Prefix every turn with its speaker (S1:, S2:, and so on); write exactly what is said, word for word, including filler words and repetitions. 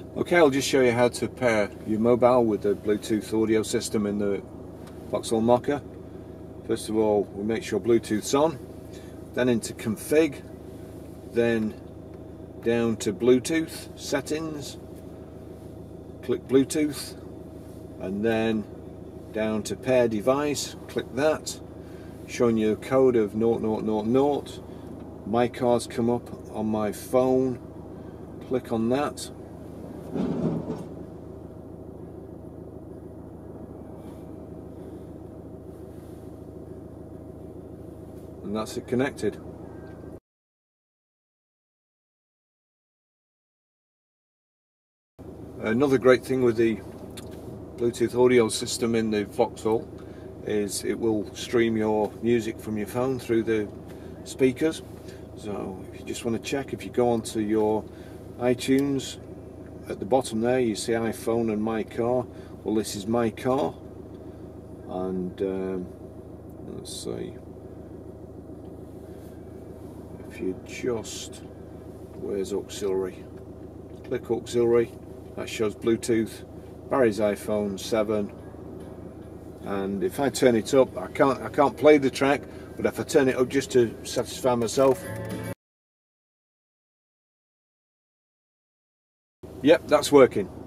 S1: Okay, I'll just show you how to pair your mobile with the Bluetooth audio system in the Vauxhall Mokka. First of all, we make sure Bluetooth's on, then into config, then down to Bluetooth settings, click Bluetooth, and then down to pair device, click that, showing you a code of zero zero zero zero. My cards come up on my phone, click on that. And that's it connected. Another great thing with the Bluetooth audio system in the Vauxhall is it will stream your music from your phone through the speakers. So if you just want to check, if you go onto your iTunes, at the bottom there you see iPhone and My Car. Well, this is My Car, and um, let's see, if you just, where's auxiliary, click auxiliary, that shows Bluetooth, Barry's iPhone seven, and if I turn it up, I can't I can't play the track, but if I turn it up just to satisfy myself, yep, that's working.